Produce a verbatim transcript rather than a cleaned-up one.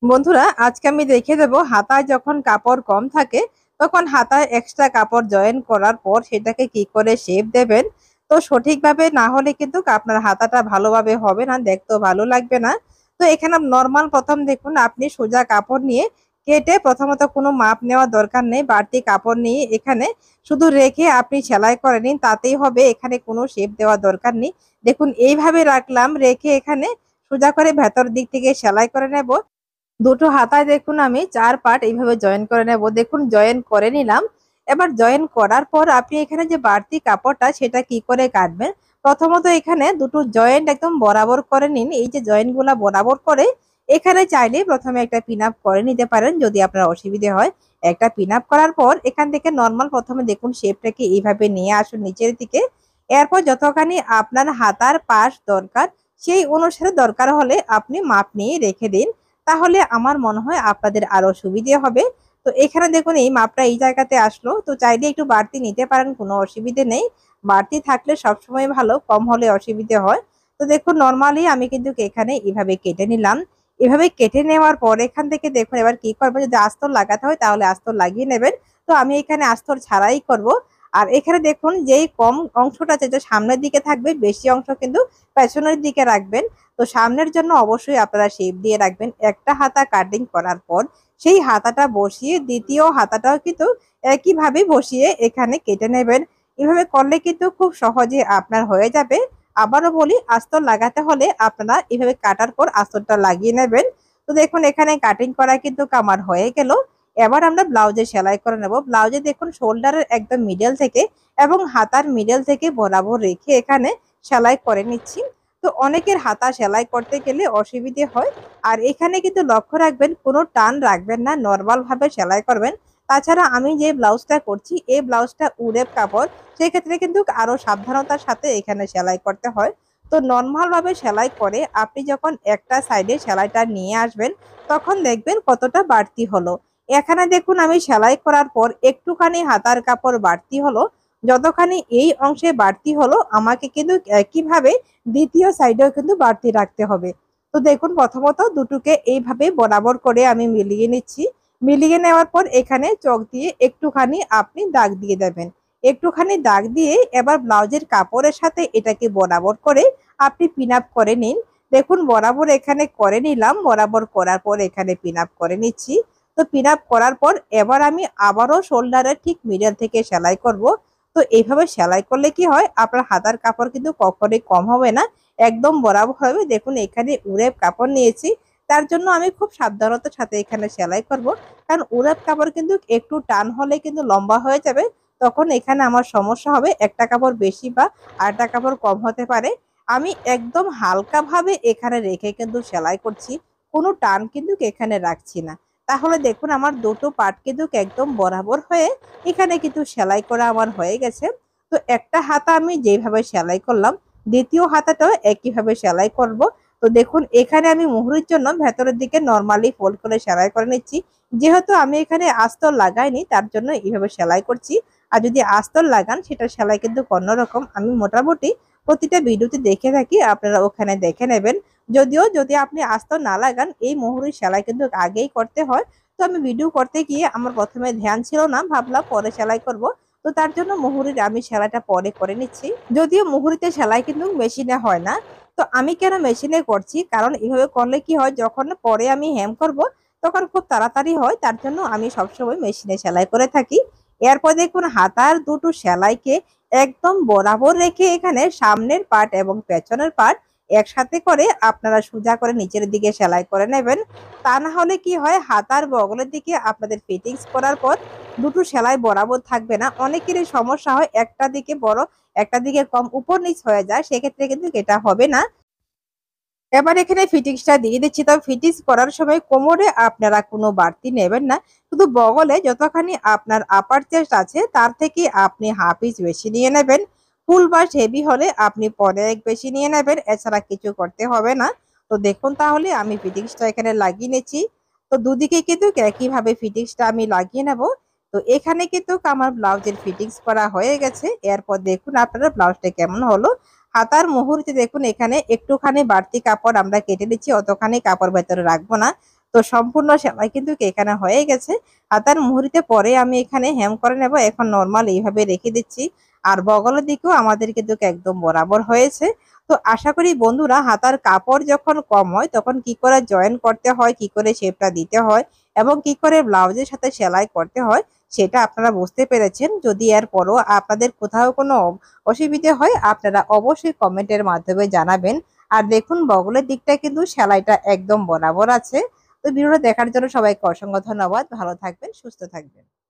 বন্ধুরা, আজকে আমি দেখিয়ে দেবো হাতায় যখন কাপড় কম থাকে তখন হাতায় এক্সট্রা কাপড় জয়েন করার পর সেটাকে কি করে শেপ দেবেন। তো সঠিকভাবে না হলে কিন্তু আপনার হাতাটা ভালোভাবে হবে না, দেখতেও ভালো লাগবে না। তো এখানে নর্মাল প্রথম দেখুন, আপনি সোজা কাপড় নিয়ে কেটে প্রথমত কোনো মাপ নেওয়ার দরকার নেই, বাড়তি কাপড় নিয়ে এখানে শুধু রেখে আপনি সেলাই করে নিন, তাতেই হবে। এখানে কোনো শেপ দেওয়ার দরকার নেই। দেখুন এইভাবে রাখলাম, রেখে এখানে সোজা করে ভেতর দিক থেকে সেলাই করে নেব। দুটো হাতায় দেখুন আমি চার পার্ট এইভাবে জয়েন করে নেব। দেখুন জয়েন করে নিলাম। এবার জয়েন করার পর আপনি এখানে যে বাড়তি কাপড়টা সেটা কি করে কাটবেন। প্রথমত এখানে দুটো জয়েন্ট একদম বরাবর করে নিন। এই যে জয়েন্ট গুলা বরাবর করে এখানে চাইলে প্রথমে একটা পিন আপ করে নিতে পারেন যদি আপনার অসুবিধে হয়। একটা পিন আপ করার পর এখান থেকে নর্মাল প্রথমে দেখুন শেপটাকে এইভাবে নিয়ে আসুন নিচের দিকে। এরপর যতখানি আপনার হাতার পাশ দরকার সেই অনুসারে দরকার হলে আপনি মাপ নিয়ে রেখে দিন, তাহলে আমার মনে হয় আপনাদের আরো সুবিধে হবে। তো এখানে দেখুন এই মাপটা এই জায়গাতে আসলো, তো চাইলে একটু বাড়তি নিতে পারেন, কোনো অসুবিধে নেই। বাড়তি থাকলে সবসময় ভালো, কম হলে অসুবিধে হয়। তো দেখুন নর্মালি আমি কিন্তু এখানে এভাবে কেটে নিলাম। এভাবে কেটে নেওয়ার পর এখান থেকে দেখুন এবার কি করবেন, যদি আস্তর লাগাতে হয় তাহলে আস্তর লাগিয়ে নেবেন। তো আমি এখানে আস্তর ছাড়াই করব। আর এখানে দেখুন যেই কম অংশটা যেটা সামনের দিকে থাকবে, বেশি অংশ কিন্তু পেছনের দিকে রাখবেন। তো সামনের জন্য অবশ্যই আপনারা শেপ দিয়ে রাখবেন। একটা হাতা কাটিং করার পর সেই হাতাটা বসিয়ে দ্বিতীয় হাতাটাও কিন্তু একইভাবে বসিয়ে এখানে কেটে নেবেন। এভাবে করলে কিন্তু খুব সহজে আপনার হয়ে যাবে। আবারও বলি, আস্তর লাগাতে হলে আপনারা এভাবে কাটার পর আস্তরটা লাগিয়ে নেবেন। তো দেখুন এখানে কাটিং করা কিন্তু আমার হয়ে গেল। এবার আমরা ব্লাউজে সেলাই করে নেব। ব্লাউজে দেখুন শোল্ডারের একদম মিডল থেকে এবং হাতার মিডল থেকে বরাবর রেখে এখানে সেলাই করে নিচ্ছি। তো অনেকের হাতা সেলাই করতে গেলে অসুবিধে হয়। আর এখানে কিন্তু লক্ষ্য রাখবেন, কোনো টান রাখবেন না, নর্মাল ভাবে সেলাই করবেন। তাছাড়া আমি যে ব্লাউজটা করছি এই ব্লাউজটা উড়েপ কাপড়, সেক্ষেত্রে কিন্তু আরো সাবধানতার সাথে এখানে সেলাই করতে হয়। তো নর্মাল ভাবে সেলাই করে আপনি যখন একটা সাইডে সেলাইটা নিয়ে আসবেন তখন দেখবেন কতটা বাড়তি হলো। এখানে দেখুন আমি সেলাই করার পর একটুখানি হাতার কাপড় বাড়তি হলো। যতখানি এই অংশে বাড়তি হলো আমাকে কিন্তু একইভাবে দ্বিতীয় সাইডেও কিন্তু বাড়তি রাখতে হবে। তো দেখুন প্রথমত দুটোকে এইভাবে বরাবর করে আমি মিলিয়ে নিচ্ছি। মিলিয়ে নেওয়ার পর এখানে চক দিয়ে একটুখানি আপনি দাগ দিয়ে দেবেন। একটুখানি দাগ দিয়ে এবার ব্লাউজের কাপড়ের সাথে এটাকে বরাবর করে আপনি পিন আপ করে নিন। দেখুন বরাবর এখানে করে নিলাম, বরাবর করার পর এখানে পিন আপ করে নিচ্ছি। তো পিন আপ করার পর এবার আমি আবারও শোল্ডারের ঠিক মিডল থেকে সেলাই করব। তো এইভাবে সেলাই করলে কি হয়, আপনার হাতার কাপড় কিন্তু কখনোই কম হবে না, একদম বরাবর হবে। দেখুন এখানে উড়েপ কাপড় নিয়েছি, তার জন্য আমি খুব সাবধানতার সাথে এখানে সেলাই করব। কারণ উড়েপ কাপড় কিন্তু একটু টান হলে কিন্তু লম্বা হয়ে যাবে, তখন এখানে আমার সমস্যা হবে, একটা কাপড় বেশি বা আরেকটা কাপড় কম হতে পারে। আমি একদম হালকা ভাবে এখানে রেখে কিন্তু সেলাই করছি, কোনো টান কিন্তু এখানে রাখছি না। তাহলে দেখুন আমার দুটো পার্ট কিন্তু একদম বরাবর হয়ে এখানে কিন্তু সেলাই করা আমার হয়ে গেছে। তো একটা হাতা আমি যেভাবে সেলাই করলাম দ্বিতীয় হাতাটাও একইভাবে সেলাই করব। তো দেখুন এখানে আমি মুহুরির জন্য ভেতরের দিকে নর্মালি ফোল্ড করে সেলাই করে নিচ্ছি। যেহেতু আমি এখানে আস্তর লাগাইনি তার জন্য এইভাবে সেলাই করছি। আর যদি আস্তর লাগান সেটা সেলাই কিন্তু অন্যরকম, আমি মোটামুটি প্রতিটা ভিডিওতে দেখে থাকি, আপনারা ওখানে দেখে নেবেন। যদিও যদি আপনি আস্তর না লাগান এই মুহুরির সেলাই কিন্তু আগেই করতে হয়। তো আমি ভিডিও করতে গিয়ে আমার প্রথমে ধ্যান ছিল না, ভাবলাম পরে সেলাই করব। তো তার জন্য মুহুরির আমি সেলাইটা পরে করে নিচ্ছি। যদিও মুহুরিতে সেলাই কিন্তু মেশিনে হয় না। তো আমি কেন মেশিনে করছি, কারণ এইভাবে করলে কি হয়, যখন পরে আমি হেম করব তখন খুব তাড়াতাড়ি হয়, তার জন্য আমি সবসময় মেশিনে সেলাই করে থাকি। এরপর দেখুন হাতার দুটো সেলাইকে একদম বরাবর রেখে এখানে সামনের পার্ট এবং পেছনের পার্ট একসাথে করে আপনারা সোজা করে নিচের দিকে সেলাই করে নেবেন। তা না হলে কি হয়, হাতার বগলের দিকে আপনাদের ফিটিংস করার পর দুটো সেলাই বরাবর থাকবে না, অনেকেরই সমস্যা হয়, একটা দিকে বড় একটা দিকে কম উপর নিচ হয়ে যায়, সেক্ষেত্রে কিন্তু এটা হবে না। এবার এখানে ফিটিংসটা দিয়ে দিচ্ছি। তবে ফিটিংস করার সময় কোমরে আপনারা কোনো বাড়তি নেবেন না, শুধু বগলে যতখানি আপনার আপার চেস্ট আছে তার থেকে আপনি হাফ ইঞ্চ বেশি নিয়ে নেবেন। ফুল বাস হেভি হলে আপনি পরে এক বেশি নিয়ে নেবেন, এছাড়া কিছু করতে হবে না। তো দেখুন তাহলে আমি ফিটিংসটা এখানে লাগিয়ে নিচ্ছি। তো দুদিকে কিন্তু একইভাবে ফিটিংসটা আমি লাগিয়ে নেব। তো এখানে কিন্তু আমার ব্লাউজের ফিটিংস করা হয়ে গেছে। এরপর দেখুন আপনারা ব্লাউজটা কেমন হলো। হাতার মুহুরিতে দেখুন এখানে একটুখানি বাড়তি কাপড় আমরা কেটে দিচ্ছি, অতখানি কাপড় ভেতরে রাখবো না। তো সম্পূর্ণ সেলাই কিন্তু এখানে হয়ে গেছে। হাতার মুহুরিতে পরে আমি এখানে হেম করে নেব। এখন নর্মাল এইভাবে রেখে দিচ্ছি। আর বগলের দিকেও আমাদের কিন্তু একদম বরাবর হয়েছে। তো আশা করি বন্ধুরা হাতার কাপড় যখন কম হয় তখন কি করে জয়েন করতে হয়, কি করে শেপটা দিতে হয় এবং কি করে ব্লাউজের সাথে সেলাই করতে হয় সেটা আপনারা বুঝতে পেরেছেন। যদি এরপরও আপনাদের কোথাও কোনো অসুবিধে হয় আপনারা অবশ্যই কমেন্টের মাধ্যমে জানাবেন। আর দেখুন বগলের দিকটা কিন্তু সেলাইটা একদম বরাবর আছে। তো ভিডিওটা দেখার জন্য সবাইকে অসংখ্য ধন্যবাদ। ভালো থাকবেন, সুস্থ থাকবেন।